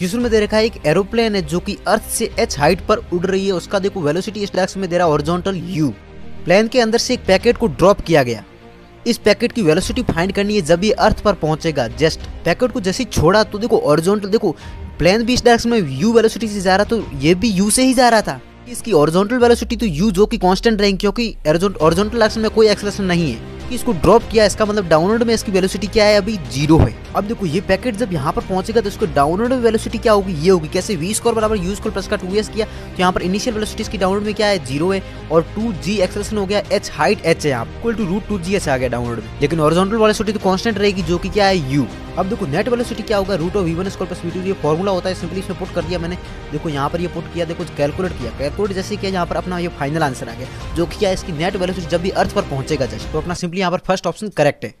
Question में दे रखा है एक एरोप्लेन है जो कि अर्थ से h हाइट पर उड़ रही है, उसका देखो वेलोसिटी इस डायरेक्शन में दे रहा है हॉरिजॉन्टल u। प्लेन के अंदर से एक पैकेट को ड्रॉप किया गया, इस पैकेट की वेलोसिटी फाइंड करनी है जब ये अर्थ पर पहुंचेगा। जस्ट पैकेट को जैसे छोड़ा तो देखो हॉरिजॉन्टल, देखो प्लेन भी इस डायरेक्शन में u वेलोसिटी से जा रहा, तो ये भी u से ही जा रहा था। इसकी हॉरिजॉन्टल वेलोसिटी तो u जो कि कांस्टेंट रहेगी, क्योंकि हॉरिजॉन्टल डायरेक्शन में कोई एक्सेलरेशन नहीं है। इसको ड्रॉप किया, इसका मतलब डाउनवर्ड में इसकी वेलोसिटी क्या है, अभी 0 है। अब देखो ये पैकेट जब यहाँ पर पहुंचेगा तो इसको डाउनवर्ड में वेलोसिटी क्या होगी, ये होगी कैसे, v स्क्वायर बराबर u स्क्वायर प्लस का 2s किया, तो यहाँ पर इनिशियल वेलोसिटी इसकी डाउनवर्ड में क्या है, 0 है, और 2g एक्सेलरेशन हो गया, h हाइट h है यहाँ इक्वल टू √2gs आ गया डाउनवर्ड में। लेकिन हॉरिजॉन्टल वेलोसिटी तो कांस्टेंट रहेगी जो कि क्या है u। अब देखो नेट वेलोसिटी क्या होगा, √v1 स्क्वायर प्लस v2, ये फॉर्मूला होता है, सिंपली इसमें पुट कर दिया मैंने। देखो यहाँ पर ये पुट किया, देखो कैलकुलेट किया, कैलकुलेट जैसे किया यहाँ पर अपना ये फाइनल आंसर आ गया जो कि क्या है, इसकी नेट वेलोसिटी जब भी अर्थ पर पहुंचेगा जस्ट, तो अपना सिंपली यहाँ पर फर्स्ट ऑप्शन करेक्ट है।